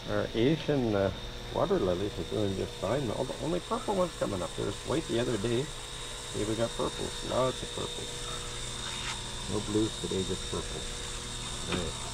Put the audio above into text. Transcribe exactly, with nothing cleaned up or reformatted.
Our Asian uh, water lilies are doing just fine. All the only purple ones coming up. There was white the other day. Today we got purples. Lots of purples. No blues today, just purple. All right.